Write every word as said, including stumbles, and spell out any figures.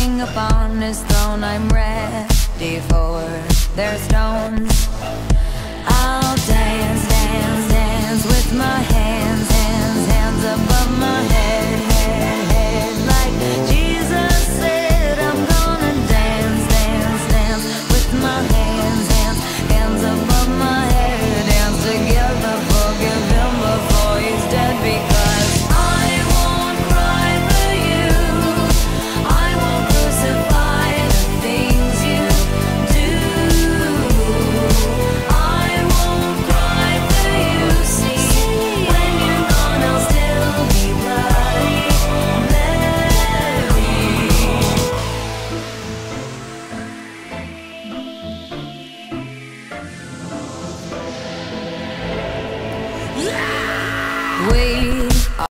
king upon his throne. I'm ready for their stones. I'll dance, dance, dance with my